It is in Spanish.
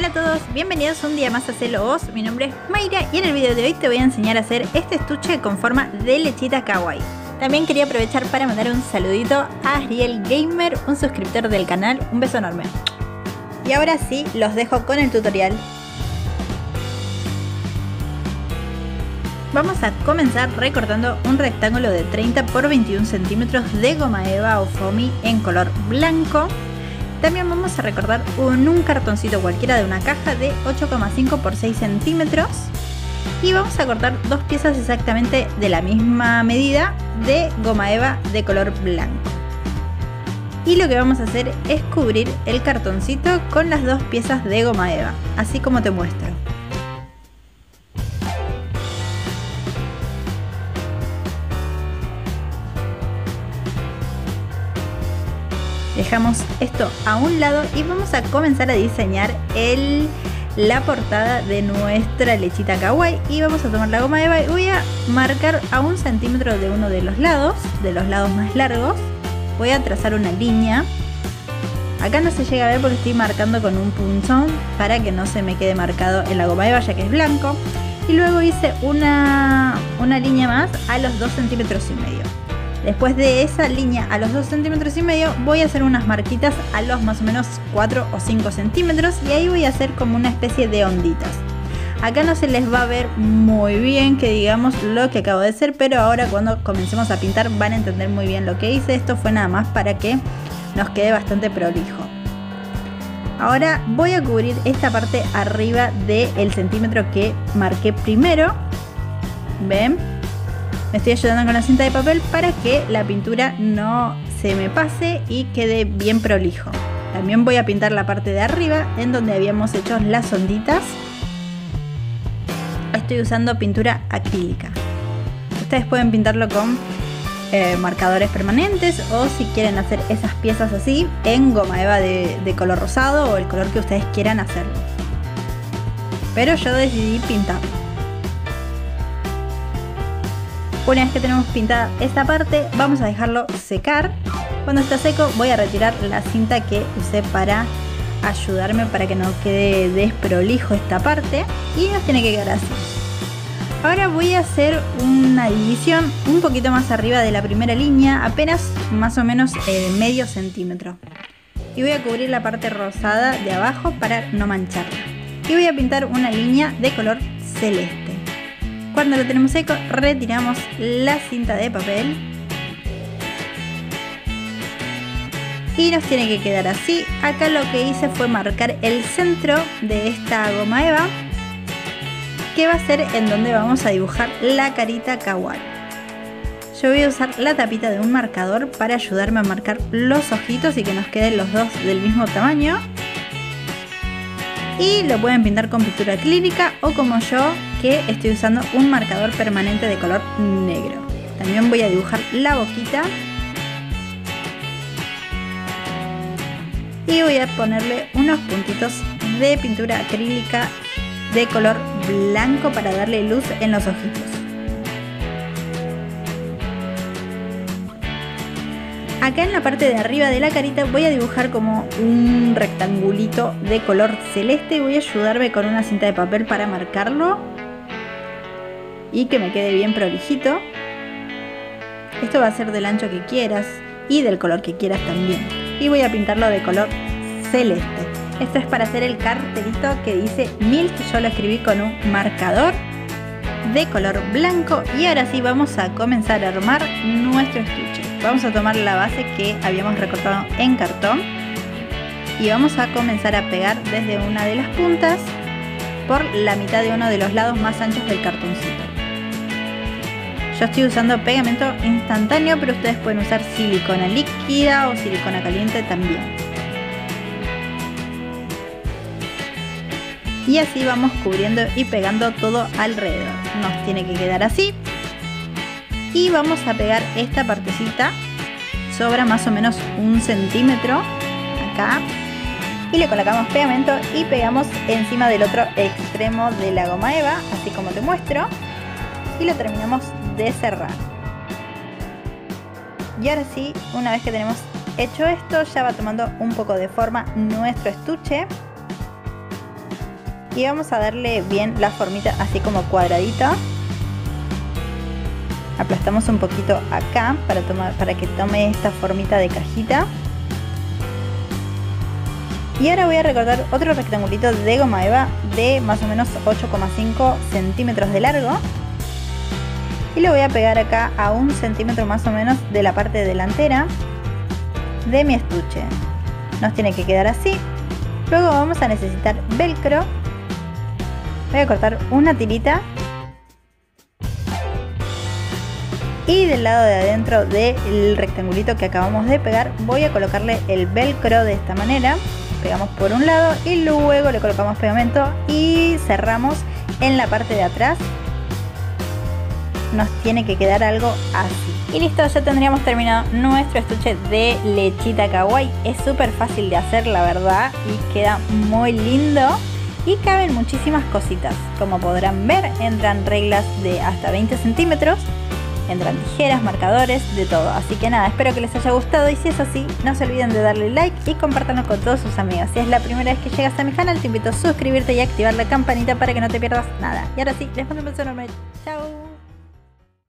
Hola a todos, bienvenidos un día más a Celo Vos. Mi nombre es Mayra y en el video de hoy te voy a enseñar a hacer este estuche con forma de lechita kawaii. También quería aprovechar para mandar un saludito a Ariel Gamer, un suscriptor del canal. Un beso enorme. Y ahora sí, los dejo con el tutorial. Vamos a comenzar recortando un rectángulo de 30 por 21 centímetros de goma eva o foamy en color blanco. También vamos a recortar un cartoncito cualquiera de una caja de 8,5 por 6 centímetros. Y vamos a cortar dos piezas exactamente de la misma medida de goma eva de color blanco. Y lo que vamos a hacer es cubrir el cartoncito con las dos piezas de goma eva, así como te muestro. Dejamos esto a un lado y vamos a comenzar a diseñar la portada de nuestra lechita kawaii. Y vamos a tomar la goma eva y voy a marcar a 1 centímetro de uno de los lados más largos. Voy a trazar una línea. Acá no se llega a ver porque estoy marcando con un punzón para que no se me quede marcado en la goma eva, ya que es blanco. Y luego hice una línea más a los 2,5 centímetros. Después de esa línea a los 2,5 centímetros voy a hacer unas marquitas a los más o menos 4 o 5 centímetros y ahí voy a hacer como una especie de onditas. Acá no se les va a ver muy bien que digamos lo que acabo de hacer, pero ahora cuando comencemos a pintar van a entender muy bien lo que hice. Esto fue nada más para que nos quede bastante prolijo. Ahora voy a cubrir esta parte arriba del centímetro que marqué primero. ¿Ven? Me estoy ayudando con la cinta de papel para que la pintura no se me pase y quede bien prolijo. También voy a pintar la parte de arriba en donde habíamos hecho las onditas. Estoy usando pintura acrílica. Ustedes pueden pintarlo con marcadores permanentes o si quieren hacer esas piezas así en goma eva de color rosado o el color que ustedes quieran hacerlo. Pero yo decidí pintarlo. Una vez que tenemos pintada esta parte, vamos a dejarlo secar. Cuando está seco voy a retirar la cinta que usé para ayudarme para que no quede desprolijo esta parte. Y nos tiene que quedar así. Ahora voy a hacer una división un poquito más arriba de la primera línea, apenas más o menos medio centímetro. Y voy a cubrir la parte rosada de abajo para no mancharla. Y voy a pintar una línea de color celeste. Cuando lo tenemos seco, retiramos la cinta de papel y nos tiene que quedar así. Acá lo que hice fue marcar el centro de esta goma eva, que va a ser en donde vamos a dibujar la carita kawaii. Yo voy a usar la tapita de un marcador para ayudarme a marcar los ojitos y que nos queden los dos del mismo tamaño. Y lo pueden pintar con pintura acrílica o como yo, que estoy usando un marcador permanente de color negro. También voy a dibujar la boquita. Y voy a ponerle unos puntitos de pintura acrílica de color blanco para darle luz en los ojitos. Acá en la parte de arriba de la carita voy a dibujar como un rectangulito de color celeste. Voy a ayudarme con una cinta de papel para marcarlo y que me quede bien prolijito. Esto va a ser del ancho que quieras y del color que quieras también. Y voy a pintarlo de color celeste. Esto es para hacer el cartelito que dice Milk. Yo lo escribí con un marcador de color blanco. Y ahora sí vamos a comenzar a armar nuestro estuche. Vamos a tomar la base que habíamos recortado en cartón y vamos a comenzar a pegar desde una de las puntas por la mitad de uno de los lados más anchos del cartoncito. Yo estoy usando pegamento instantáneo, pero ustedes pueden usar silicona líquida o silicona caliente también. Y así vamos cubriendo y pegando todo alrededor. Nos tiene que quedar así. Y vamos a pegar esta partecita, sobra más o menos 1 centímetro acá, y le colocamos pegamento y pegamos encima del otro extremo de la goma eva, así como te muestro, y lo terminamos de cerrar. Y ahora sí, una vez que tenemos hecho esto, ya va tomando un poco de forma nuestro estuche. y vamos a darle bien la formita así como cuadradita. Aplastamos un poquito acá para que tome esta formita de cajita. Y ahora voy a recortar otro rectangulito de goma eva de más o menos 8,5 centímetros de largo. Y lo voy a pegar acá a 1 centímetro más o menos de la parte delantera de mi estuche. Nos tiene que quedar así. Luego vamos a necesitar velcro. Voy a cortar una tirita. Y del lado de adentro del rectangulito que acabamos de pegar voy a colocarle el velcro de esta manera. Pegamos por un lado y luego le colocamos pegamento y cerramos en la parte de atrás. Nos tiene que quedar algo así. Y listo, ya tendríamos terminado nuestro estuche de lechita kawaii. Es súper fácil de hacer, la verdad, y queda muy lindo. Y caben muchísimas cositas. Como podrán ver, entran reglas de hasta 20 centímetros. Entran tijeras, marcadores, de todo. Así que nada, espero que les haya gustado y si es así, no se olviden de darle like y compártanlo con todos sus amigos. Si es la primera vez que llegas a mi canal, te invito a suscribirte y activar la campanita para que no te pierdas nada. Y ahora sí, les mando un beso enorme. Chao.